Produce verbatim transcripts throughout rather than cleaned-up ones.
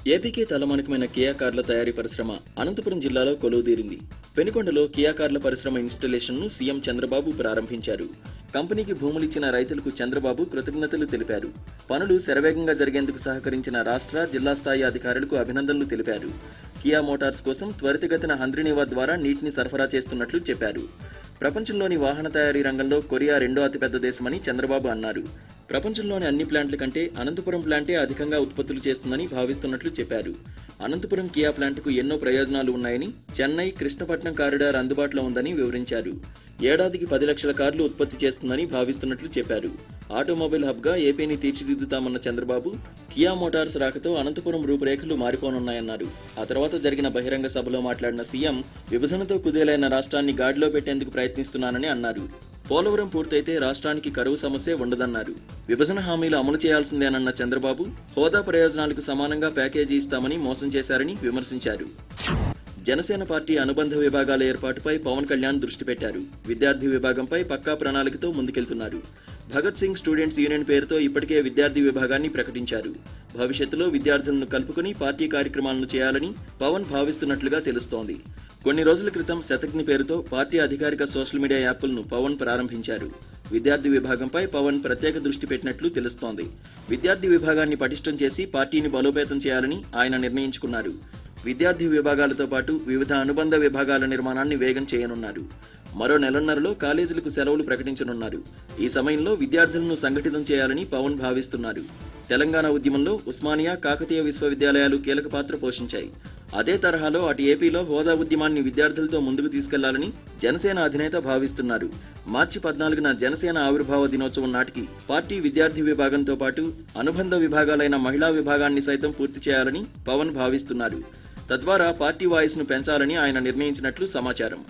ఏపీకి తలమానికమైన కియా కార్ల తయారీ పరిశ్రమ అనంతపురం జిల్లాలో కొలువుదీరింది. పెనుకొండలో కియా కార్ల పరిశ్రమ ఇన్స్టాలేషన్ను సీఎం చంద్రబాబు ప్రారంభించారు. కంపెనీకి భూములిచ్చిన రైతులకు చంద్రబాబు కృతజ్ఞతలు తెలిపారు. పనులు శరవేగంగా జరిగేందుకు సహకరించిన రాష్ట్ర, జిల్లా స్థాయి అధికారులకు అభినందనలు తెలిపారు. కియా మోటార్స్ కోసం త్వరితగతిన హంద్రీనీవా ద్వారా నీటిని సరఫరా చేస్తున్నట్లు చెప్పారు. ప్రపంచంలోని వాహన తయారీ రంగంలో కొరియా రెండో అతిపెద్ద దేశమని చంద్రబాబు అన్నారు. ప్రపంచంలోని అన్ని ప్లాంట్ల కంటే అనంతపురం ప్లాంటే అధికంగా ఉత్పత్తులు చేస్తుందని భావిస్తున్నట్లు చెప్పారు. అనంతపురం కియా ప్లాంట్కు ఎన్నో ప్రయోజనాలు ఉన్నాయని, చెన్నై, కృష్ణపట్నం కారిడార్ అందుబాటులో ఉందని వివరించారు. ఏడాదికి పది లక్షల కార్లు ఉత్పత్తి చేస్తుందని భావిస్తున్నట్లు చెప్పారు. ఆటోమొబైల్ హబ్గా ఏపీని తీర్చిదిద్దుతామన్న చంద్రబాబు, కియా మోటార్స్ రాకతో అనంతపురం రూపురేఖలు మారిపోనున్నాయన్నారు. ఆ తర్వాత జరిగిన బహిరంగ సభలో మాట్లాడిన సీఎం, విభజనతో కుదేలైన రాష్ట్రాన్ని గాడిలో పెట్టేందుకు ప్రయత్నిస్తున్నానని అన్నారు. పోలవరం పూర్తయితే రాష్ట్రానికి కరువు సమస్య ఉండదన్నారు. విభజన హామీలు అమలు చేయాల్సిందేనన్న చంద్రబాబు, హోదా ప్రయోజనాలకు సమానంగా ప్యాకేజీ ఇస్తామని మోసం చేశారని విమర్శించారు. జనసేన పార్టీ అనుబంధ విభాగాల ఏర్పాటుపై పవన్ కళ్యాణ్ దృష్టి పెట్టారు. విద్యార్థి విభాగంపై పక్కా ప్రణాళికతో ముందుకెళ్తున్నారు. భగత్ సింగ్ స్టూడెంట్స్ యూనియన్ పేరుతో ఇప్పటికే విద్యార్థి విభాగాన్ని ప్రకటించారు. భవిష్యత్తులో విద్యార్థులను కలుపుకుని పార్టీ కార్యక్రమాలను చేయాలని పవన్ భావిస్తున్నట్లుగా తెలుస్తోంది. కొన్ని రోజుల క్రితం శతజ్ఞ పేరుతో పార్టీ అధికారిక సోషల్ మీడియా యాప్లను పవన్ ప్రారంభించారు. విద్యార్థి విభాగంపై పవన్ ప్రత్యేక దృష్టి పెట్టినట్లు తెలుస్తోంది. విద్యార్థి విభాగాన్ని పటిష్టం చేసి పార్టీని బలోపేతం చేయాలని ఆయన నిర్ణయించుకున్నారు. విద్యార్థి విభాగాలతో పాటు వివిధ అనుబంధ విభాగాల నిర్మాణాన్ని వేగం చేయనున్నారు. మరో నెలన్నరలో కాలేజీలకు సెలవులు ప్రకటించనున్నారు. ఈ సమయంలో విద్యార్థులను సంఘటితం చేయాలని పవన్ భావిస్తున్నారు. తెలంగాణ ఉద్యమంలో ఉస్మానియా, కాకతీయ విశ్వవిద్యాలయాలు కీలక పాత్ర పోషించాయి. అదే తరహాలో అటు ఏపీలో హోదా ఉద్యమాన్ని విద్యార్థులతో ముందుకు తీసుకెళ్లాలని జనసేన అధినేత భావిస్తున్నారు. మార్చి పద్నాలుగున జనసేన ఆవిర్భావ దినోత్సవం నాటికి పార్టీ విద్యార్థి విభాగంతో పాటు అనుబంధ విభాగాలైన మహిళా విభాగాన్ని సైతం పూర్తి చేయాలని పవన్ భావిస్తున్నారు. తద్వారా పార్టీ వాయిస్ను పెంచాలని ఆయన నిర్ణయించినట్లు సమాచారం.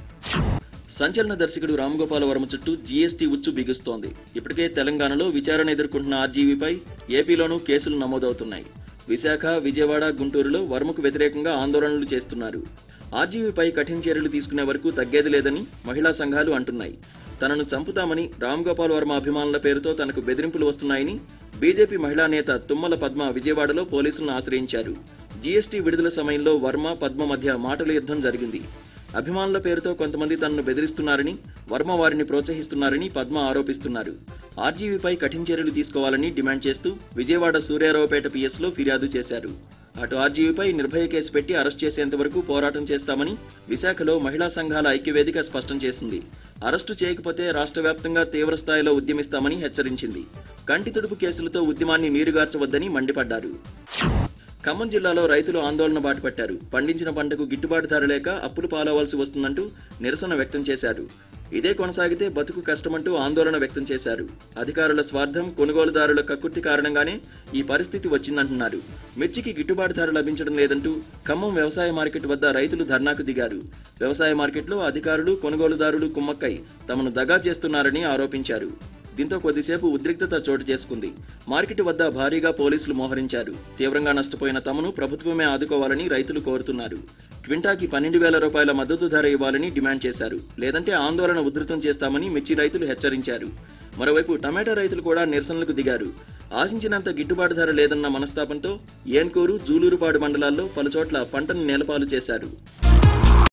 సంచలన దర్శకుడు రామ్ గోపాల్ వర్మ చుట్టూ జీఎస్టీ ఉచ్చు బిగుస్తోంది. ఇప్పటికే తెలంగాణలో విచారణ ఎదుర్కొంటున్న ఆర్జీవీపై ఏపీలోనూ కేసులు నమోదవుతున్నాయి. విశాఖ, విజయవాడ, గుంటూరులో వర్మకు వ్యతిరేకంగా ఆందోళనలు చేస్తున్నారు. ఆర్జీవీపై కఠిన చర్యలు తీసుకునే వరకు తగ్గేది లేదని మహిళా సంఘాలు అంటున్నాయి. తనను చంపుతామని రామ్ గోపాల్ వర్మ అభిమానుల పేరుతో తనకు బెదిరింపులు వస్తున్నాయని బీజేపీ మహిళా నేత తుమ్మల పద్మ విజయవాడలో పోలీసులను ఆశ్రయించారు. జీఎస్టీ విడుదల సమయంలో వర్మ, పద్మ మధ్య మాటల యుద్ధం జరిగింది. అభిమానుల పేరుతో కొంతమంది తనను బెదిరిస్తున్నారని, వర్మ వారిని ప్రోత్సహిస్తున్నారని పద్మ ఆరోపిస్తున్నారు. ఆర్జీవీపై కఠిన చర్యలు తీసుకోవాలని డిమాండ్ చేస్తూ విజయవాడ సూర్యారావుపేట పీఎస్లో ఫిర్యాదు చేశారు. అటు ఆర్జీవీపై నిర్భయ కేసు పెట్టి అరెస్ట్ చేసేంత వరకు పోరాటం చేస్తామని విశాఖలో మహిళా సంఘాల ఐక్యవేదిక స్పష్టం చేసింది. అరెస్టు చేయకపోతే రాష్ట్ర వ్యాప్తంగా తీవ్ర స్థాయిలో ఉద్యమిస్తామని హెచ్చరించింది. కంటి తుడుపు కేసులతో ఉద్యమాన్ని నీరుగార్చవద్దని మండిపడ్డారు. ఖమ్మం జిల్లాలో రైతులు ఆందోళన బాటపట్టారు. పండించిన పంటకు గిట్టుబాటు ధర లేక అప్పులు పాలవలసి వస్తుందంటూ నిరసన వ్యక్తం చేశారు. ఇదే కొనసాగితే బతుకు కష్టమంటూ ఆందోళన వ్యక్తం చేశారు. అధికారుల స్వార్థం, కొనుగోలుదారుల కక్కుర్తి కారణంగానే ఈ పరిస్థితి వచ్చిందంటున్నారు. మిర్చికి గిట్టుబాటు ధర లభించడం లేదంటూ ఖమ్మం వ్యవసాయ మార్కెట్ వద్ద రైతులు ధర్నాకు దిగారు. వ్యవసాయ మార్కెట్లో అధికారులు, కొనుగోలుదారులు కుమ్మక్కై తమను దగా చేస్తున్నారని ఆరోపించారు. దీంతో కొద్దిసేపు ఉద్రిక్తత చోటు చేసుకుంది. మార్కెట్ వద్ద భారీగా పోలీసులు మోహరించారు. తీవ్రంగా నష్టపోయిన తమను ప్రభుత్వమే ఆదుకోవాలని రైతులు కోరుతున్నారు. క్వింటాకి పన్నెండు వేల రూపాయల మద్దతు ధర ఇవ్వాలని డిమాండ్ చేశారు. లేదంటే ఆందోళన ఉధృతం చేస్తామని మిర్చి రైతులు హెచ్చరించారు. మరోవైపు టమాటా రైతులు కూడా నిరసనలకు దిగారు. ఆశించినంత గిట్టుబాటు ధర లేదన్న మనస్తాపంతో ఏన్కూరు, జూలూరుపాడు మండలాల్లో పలుచోట్ల పంటను నేలపాలు చేశారు.